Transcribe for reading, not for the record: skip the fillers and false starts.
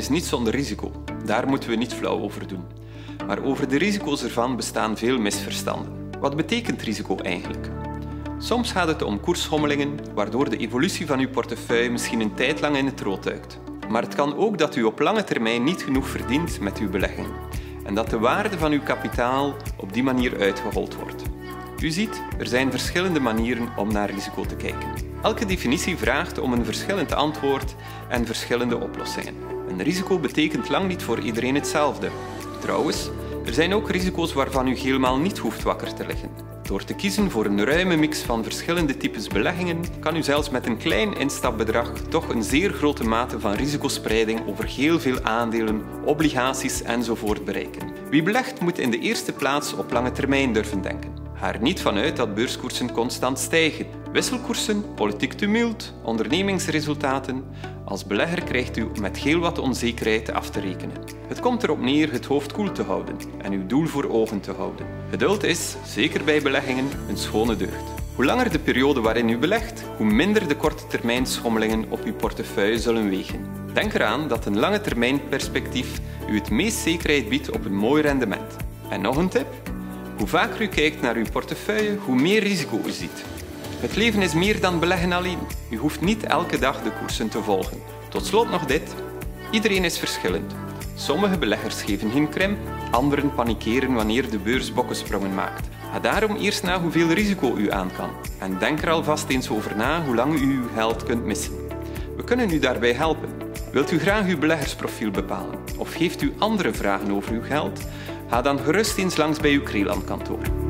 is niet zonder risico. Daar moeten we niet flauw over doen. Maar over de risico's ervan bestaan veel misverstanden. Wat betekent risico eigenlijk? Soms gaat het om koersschommelingen, waardoor de evolutie van uw portefeuille misschien een tijd lang in het rood duikt. Maar het kan ook dat u op lange termijn niet genoeg verdient met uw beleggingen en dat de waarde van uw kapitaal op die manier uitgehold wordt. U ziet, er zijn verschillende manieren om naar risico te kijken. Elke definitie vraagt om een verschillend antwoord en verschillende oplossingen. Een risico betekent lang niet voor iedereen hetzelfde. Trouwens, er zijn ook risico's waarvan u helemaal niet hoeft wakker te liggen. Door te kiezen voor een ruime mix van verschillende types beleggingen kan u zelfs met een klein instapbedrag toch een zeer grote mate van risicospreiding over heel veel aandelen, obligaties enzovoort bereiken. Wie belegt moet in de eerste plaats op lange termijn durven denken. Ga er niet vanuit dat beurskoersen constant stijgen. Wisselkoersen, politiek tumult, ondernemingsresultaten. Als belegger krijgt u met heel wat onzekerheid af te rekenen. Het komt erop neer het hoofd koel te houden en uw doel voor ogen te houden. Geduld is, zeker bij beleggingen, een schone deugd. Hoe langer de periode waarin u belegt, hoe minder de korte termijn schommelingen op uw portefeuille zullen wegen. Denk eraan dat een lange termijn perspectief u het meest zekerheid biedt op een mooi rendement. En nog een tip? Hoe vaker u kijkt naar uw portefeuille, hoe meer risico u ziet. Het leven is meer dan beleggen alleen. U hoeft niet elke dag de koersen te volgen. Tot slot nog dit. Iedereen is verschillend. Sommige beleggers geven geen krimp, anderen panikeren wanneer de beurs bokkensprongen maakt. Ga daarom eerst na hoeveel risico u aan kan. En denk er alvast eens over na hoe lang u uw geld kunt missen. We kunnen u daarbij helpen. Wilt u graag uw beleggersprofiel bepalen? Of heeft u andere vragen over uw geld? Ga dan gerust eens langs bij uw Kreeland-kantoor.